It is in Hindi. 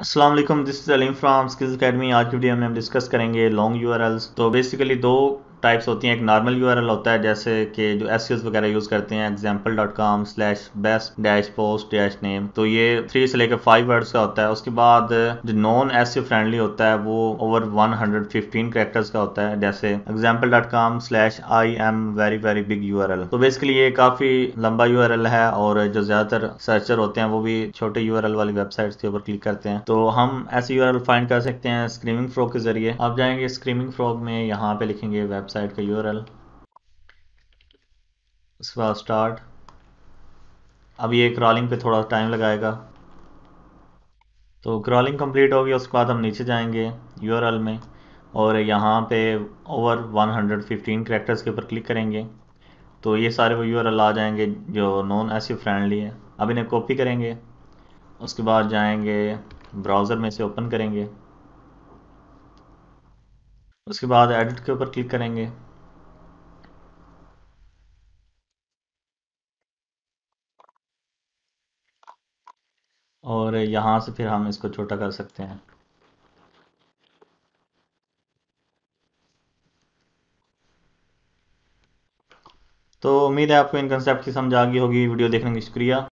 अस्सलाम वालेकुम, this is Aleem from skills academy. आज की वीडियो में हम डिस्कस करेंगे लॉन्ग यूआरएल्स। तो बेसिकली दो टाइप्स होती हैं। एक नॉर्मल यूआरएल होता है जैसे कि जो एसईओज वगैरह यूज़ करते हैं, example.com/best-post-name। तो ये 3 से लेकर 5 वर्ड्स का होता है। उसके बाद जो नॉन एसईओ फ्रेंडली होता है वो ओवर 115 कैरेक्टर्स का होता है, जैसे example.com/I am very very big URL। तो बेसिकली ये काफ़ी लंबा यूआरएल है और जो ज़्यादातर सर्चर होते हैं वो भी छोटे यूआरएल वाली वेबसाइट्स के ऊपर क्लिक करते हैं। तो हम ऐसे यूआरएल फाइंड कर सकते हैं स्क्रीमिंग फ्रॉग के जरिए। आप जाएंगे स्क्रीमिंग फ्रॉग में, यहाँ पे लिखेंगे वेबसाइट का यूआरएल, उसके बाद स्टार्ट। अब ये क्रॉलिंग पे थोड़ा टाइम लगाएगा। तो क्रॉलिंग कंप्लीट होगी, उसके बाद हम नीचे जाएंगे यूआरएल में और यहाँ पे ओवर 115 कैरेक्टर्स के ऊपर क्लिक करेंगे। तो ये सारे वो यूआरएल आ जाएंगे जो नॉन एसईओ फ्रेंडली है। अब इन्हें कॉपी करेंगे, उसके बाद जाएंगे ब्राउज़र में से ओपन करेंगे, उसके बाद एडिट के ऊपर क्लिक करेंगे और यहाँ से फिर हम इसको छोटा कर सकते हैं। तो उम्मीद है आपको इन कंसेप्ट की समझ आ गई होगी। वीडियो देखने की शुक्रिया।